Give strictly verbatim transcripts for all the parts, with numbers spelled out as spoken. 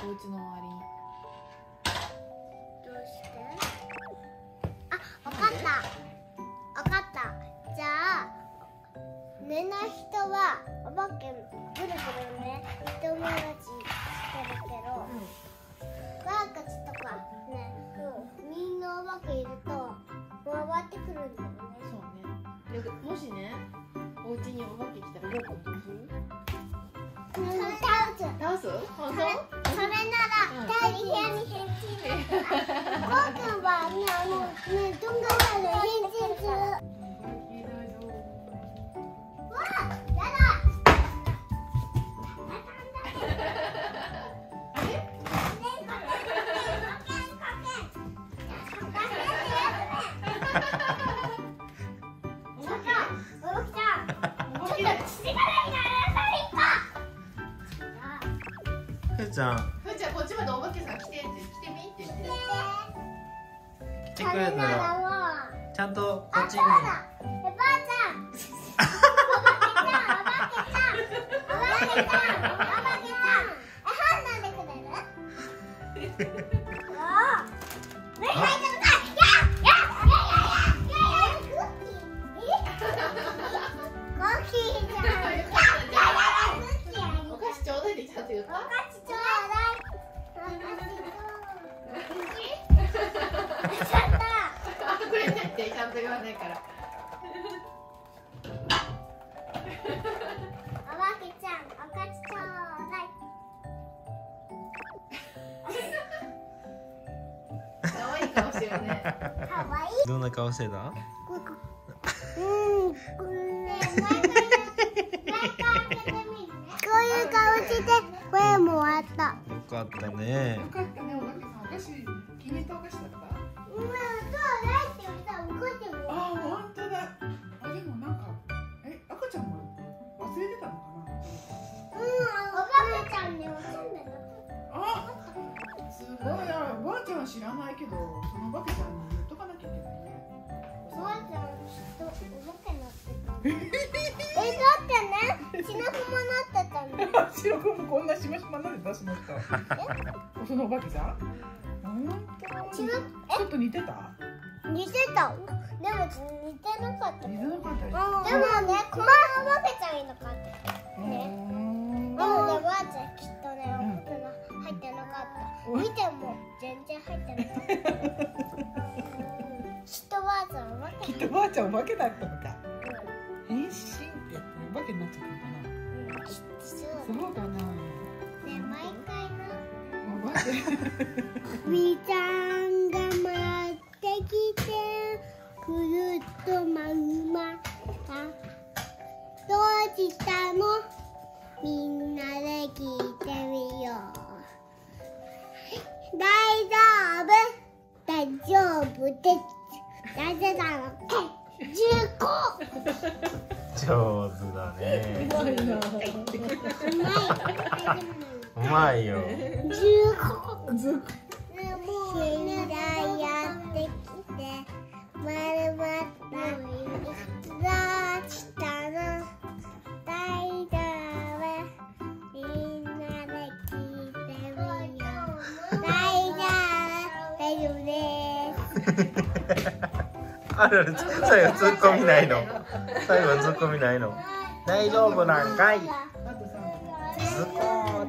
お家の周りに。 どうして？あ、わかった。わかった。じゃあ寝ない人はお化けぐるぐるね、一友達してるけど、ワーカツとかね、みんなお化けいると回ってくるんだよね。 そうね。でもしね、お家にお化け来たらゴーくんどうする？ 倒す。 倒す？本当？ それなら大部屋に変身する。ゴーくんはね、あのね、どんがらで変身する。わあ、やだ。 ふーちゃん、 ふーちゃんこっちまでお化けさん来てって来てみって言って。 来てくれたらちゃんとこっちに。 おばあちゃん、おばけちゃん、おばけちゃん、おばけちゃん、おばけちゃん、え、判断でくれる？わあ、目が開いてるか。ややややややクッキー。クッキーじゃん。やややクッキーあり。 お菓子ちょうだいできたって言った。 お菓子ちょうだい。お菓子ちょうだい。ちゃった。 あ、くれてってちゃんと言わないから。 おばけちゃん、お菓子ちょうだい。 可愛い顔してるね。 かわいい。 どんな顔してた？ うん、これ毎回毎回開けてみるね。こういう顔して、これも終わった。 よかったね。 よかったね、お化けさん。お菓子気に入ったお菓子だった？ うん、そうだって言ったら怒ってる。 あ、本当だ。あ、でもなんか、え、赤ちゃんも忘れてたのかな。 うん、おばけちゃんには住んでなかっあ、すごい。あ、おばあちゃんは知らないけど、そのお化けちゃんに言っとかなきゃいけないね。 た。おばあちゃん、きっとお化けになってた。え、だってね、血の雲なってたの。 白くもこんなしましまなんで出しました。そのお化けさん。本当。 血の、 ちょっと似てた。 似てた。でも似てなかった。 似てなかった。 でもね、困るお化けちゃんいなかった。ね。でもね、おばあちゃんきっとね、入ってなかった。見ても全然入ってなかった。きっとおばあちゃんお化け。 きっとおばあちゃんお化けだったのか。変身ってやってお化けになっちゃったのかな。 きっとそう。 そうかな。 ね、毎回な。 お化け。 みーちゃんが待ってきて、くるっとまうまた。どうしたの？みんなで聞いてみよう。大丈夫？大丈夫です。大丈夫なの？じゅっこ。 上手だね。 うまいな。 うまい。 うまいよ。 じゅっこ。 ずっもうね、やってきて、まるまったどうしたの？大丈夫？みんなで聞いてみよう。大丈夫？大丈夫です。 あるある、最後ツッコミないの。最後ツッコミないの。大丈夫なんかい。ズコー。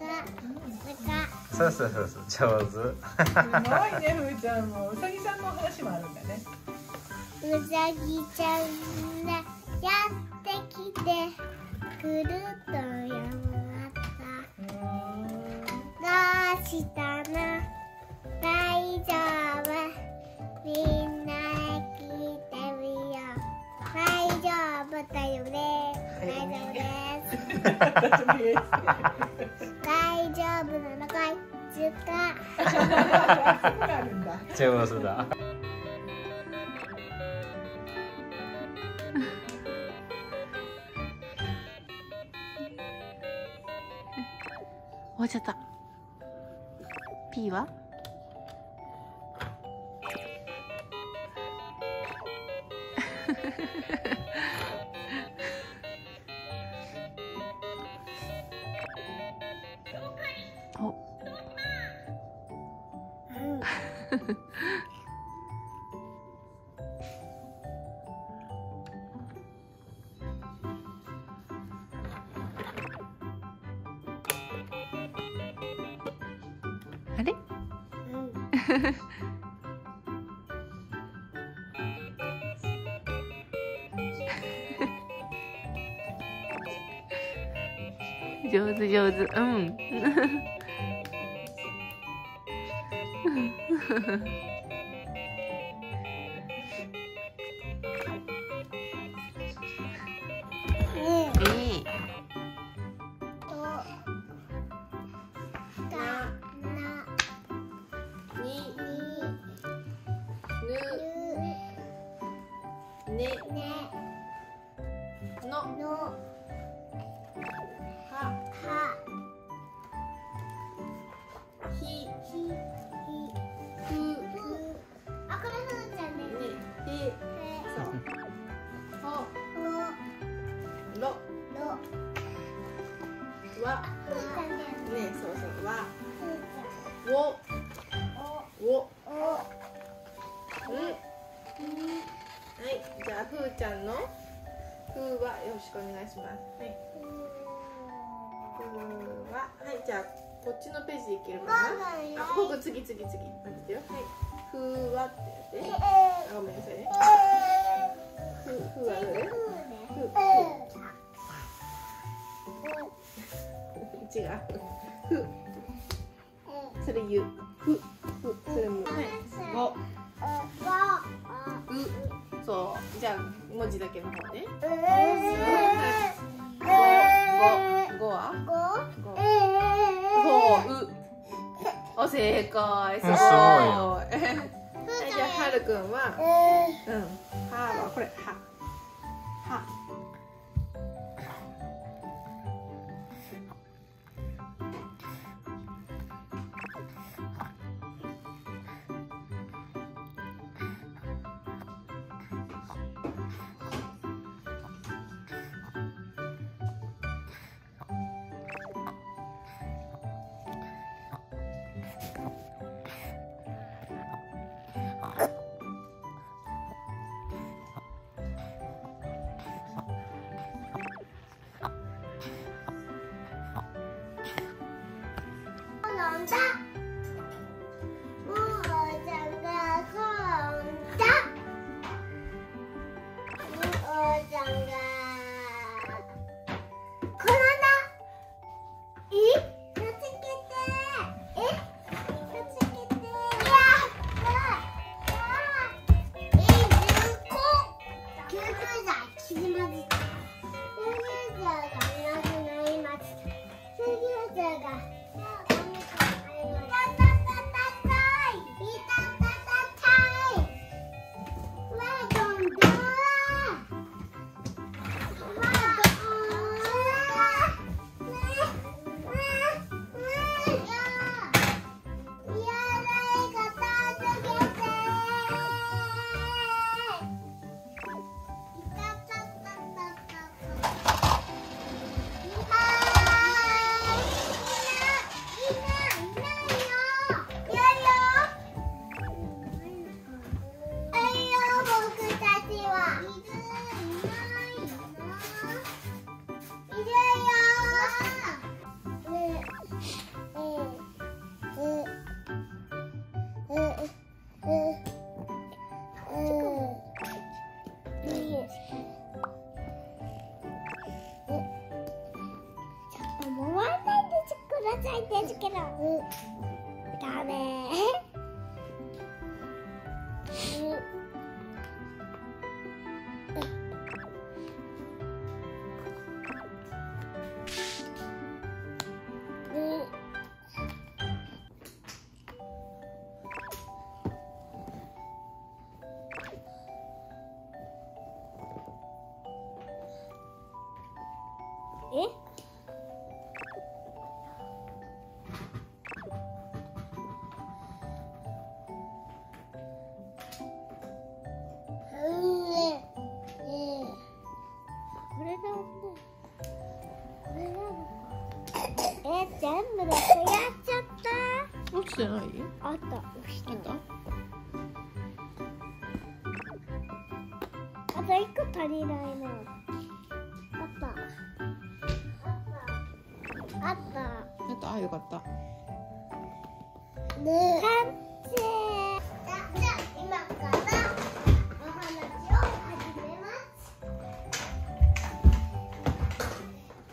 そうそうそうそう、上手。 すごいね、ふーちゃんもうさぎさんの話もあるんだね。 うさぎちゃんがやってきて、くるっと山った。どうしたの？大丈夫？みんなで聞いてみよう。大丈夫だよね。大丈夫です。大丈夫なのかい？ずか。 上手だ。 終わっちゃった。P は？お。 あれ？上手上手、うん。 ね、の、 の、 は、 は、 ひ、 ひ、 ふ、 ふ、あ、これふーちゃんですね、へ、 へ、 そう、ほ、 ほ、 ろ、 ろ、 わ、 ふーちゃんですね、そうそう、わ、 ふーち wo、wo、 ゃん、お、 ん。はい、じゃあふーちゃんのふーはよろしくお願いします。はい。ふーは、はい、じゃあこっちのページでいけるかな。あ、ここ次次次。待ってよ。はい。ふーはってやって。あ、ごめんなさいね。ふふはどれ？ふふ。違う。ふ。それゆ。ふふ。それむ。はい。ご。う。そう、じゃあ文字だけの方ね。ご、ご、ごは？ご。そう、う。お、正解。すごい。はい、じゃあはるくんは、うん、ははこれは。は。 ですけど、ダメ。え？え、全部でやっちゃった。 落ちてない？ あった、落ちた。 と一個足りないな。あった。あった。 やった。あ、よかった。 完成。じゃあ今からお話を始めます。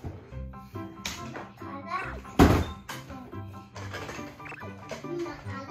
今から今から